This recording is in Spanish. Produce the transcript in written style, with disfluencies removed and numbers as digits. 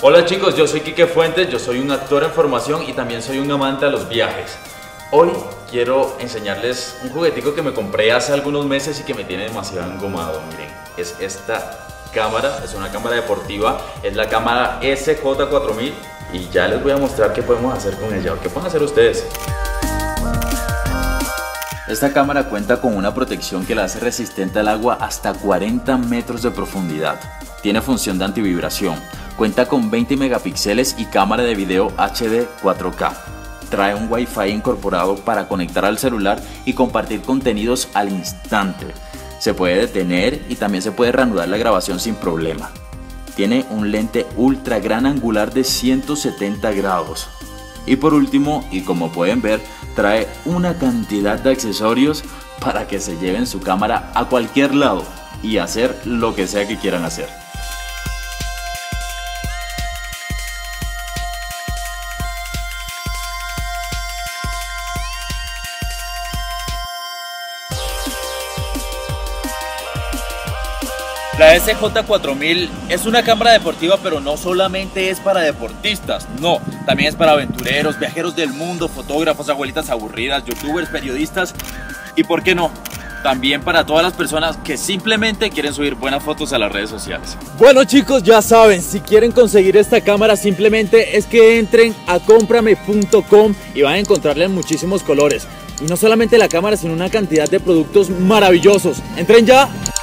Hola chicos, yo soy Quique Fuentes, yo soy un actor en formación y también soy un amante a los viajes. Hoy quiero enseñarles un juguetico que me compré hace algunos meses y que me tiene demasiado engomado. Miren, es esta cámara, es una cámara deportiva, es la cámara SJ4000 y ya les voy a mostrar qué podemos hacer con ella. ¿Qué pueden hacer ustedes? Esta cámara cuenta con una protección que la hace resistente al agua hasta 40 metros de profundidad. Tiene función de antivibración. Cuenta con 20 megapíxeles y cámara de video HD 4K. Trae un Wi-Fi incorporado para conectar al celular y compartir contenidos al instante. Se puede detener y también se puede reanudar la grabación sin problema. Tiene un lente ultra gran angular de 170 grados. Y por último, y como pueden ver, trae una cantidad de accesorios para que se lleven su cámara a cualquier lado y hacer lo que sea que quieran hacer. La SJ4000 es una cámara deportiva, pero no solamente es para deportistas, no, también es para aventureros, viajeros del mundo, fotógrafos, abuelitas aburridas, youtubers, periodistas y, ¿por qué no?, también para todas las personas que simplemente quieren subir buenas fotos a las redes sociales. Bueno chicos, ya saben, si quieren conseguir esta cámara simplemente es que entren a comprame.com y van a encontrarla en muchísimos colores. Y no solamente la cámara, sino una cantidad de productos maravillosos. ¡Entren ya!